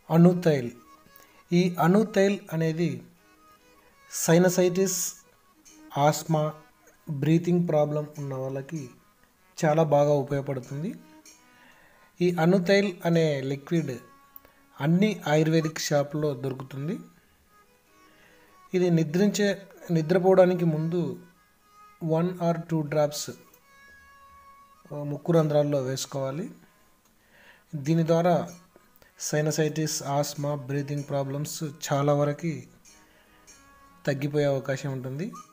అనుతైల్. ఈ అనుతైల్ అనేది sinusitis, Asma, breathing problem ఉన్న వాళ్ళకి చాలా బాగా ఉపయోగపడుతుంది. ఈ అనుతైల్ అనే లిక్విడ్ అన్ని ఆయుర్వేదిక్ షాపుల్లో దొరుకుతుంది. ఇది నిద్రపోవడానికి ముందు 1 or 2 డ్రాప్స్ ముక్కు రంధ్రాల్లో వేసుకోవాలి. దీని ద్వారా సైనసైటిస్, ఆస్మా, బ్రీతింగ్ ప్రాబ్లమ్స్ చాలా వరకు తగ్గిపోయే అవకాశం ఉంటుంది.